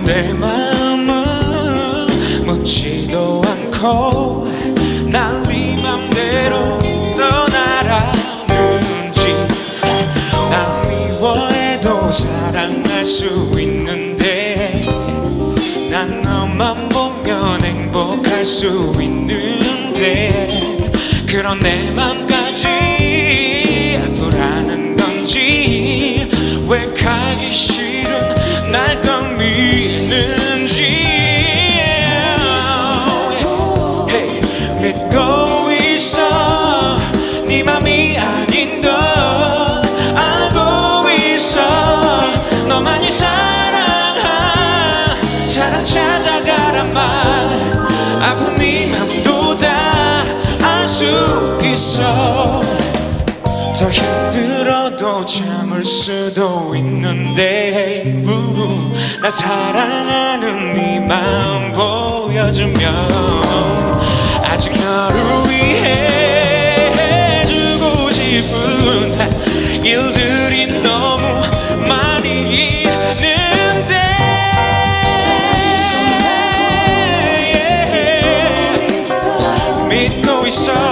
내 마음은 묻지도 않고 날 네 맘대로 떠나라는지. 날 미워해도 사랑할 수 있는데 난 너만 보면 행복할 수 있는데 그런 내 맘까지 불안한 건지 왜 가기 싫은 날 떠미는지. hey, 믿고 있어 네 맘이 아닌 걸 알고 있어. 너만이 사랑 찾아가란 말 아픈 네 맘도 다 알 수 있어. 더 힘들어도 참을 수도 있는데 나 사랑하는 네 마음 보여주면 아직 너를 위해 해주고 싶은 일들이 너무 많이 있는데 믿고 있어